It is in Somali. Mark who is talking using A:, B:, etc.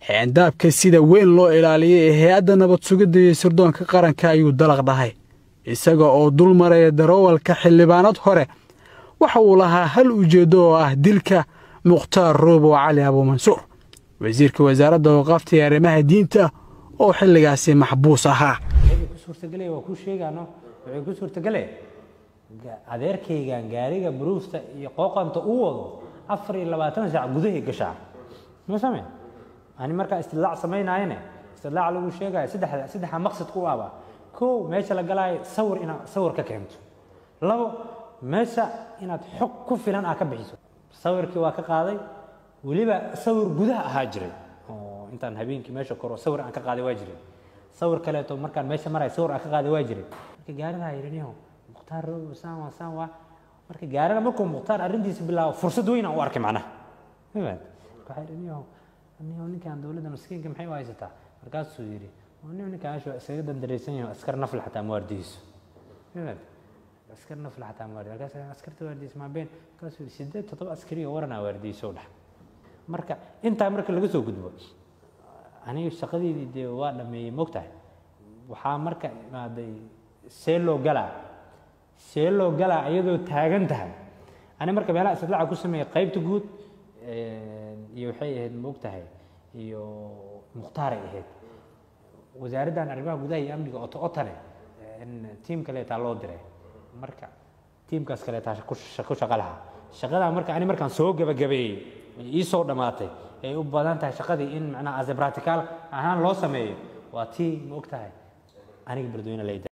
A: xeendabka sida weyn loo ilaaliyay ee hay'adda nabad sugidda iyo sirdoonka qaranka ayuu dalaq dhahay isaga oo dul maraya darawalka xildhibaanad hore waxa uu lahaa hal ujeedo oo ah dilka Mukhtaar Roobo Cali Abu Mansuur wasiirka wasaaradda waqafta iyo arrimaha diinta oo xilligaasi maxbuus ahaa
B: suurtagalay waa ku sheegano waxay ku suurtagalay adeerkaygan gaariga buruufta iyo qooqanta uu wado 24 saac gudaheed gashaa ma sameey ani marka istilaac sameynayna istilaac lagu sheegay saddex maqsad ku aaba koo meesha la galay sawir ka keento labo meesha inaad xog ku filan ka bixiso sawirkii waa ka qaaday waliba sawir gudaha ahaa jiray oo intaan habeenkii meesha koro sawir aan ka qaaday waa jiray sawir kale to markaan meesha maray sawir aan ka qaaday waa jiray marka gaariga ayirniyo Mukhtaar Roobo marka gaariga markuu Mukhtaar arintiisa bilaabo fursad weyn aan u arkay macnaha waxa ayirniyo ninkan dawladda maskiinka maxay u haysataa markaas uu yiri ninkan isaga dandareysan yahay askar nafl xataa muwaadiniintu askar nafl xataa muwaadiniintu askarta waardiis ma been kaas uu 7 askari oo warana waardiiso dhax marka inta marka laga soo gudbo aniga shaqadeedii waa dhameeyay mogtahay waxa marka imaaday seelo gala iyadoo taagan tahay ani marka meelaha isdilaac ku sameeyay qaybta guud iyo waxay ahayd mogtahay iyo Mukhtaar ahayd wasaaraddan arrimaha gudaha iyo amniga oo tane team kale taa loo diray marka teamkaas kale taa ku shaqalaha shaqada marka ani markaan soo gabagabeeyay ii soo dhamaatay ay u badan tahay shaqadii in macna as practical ahaan loo sameeyo waa tii mogtahay aniga Beledweyne leeyahay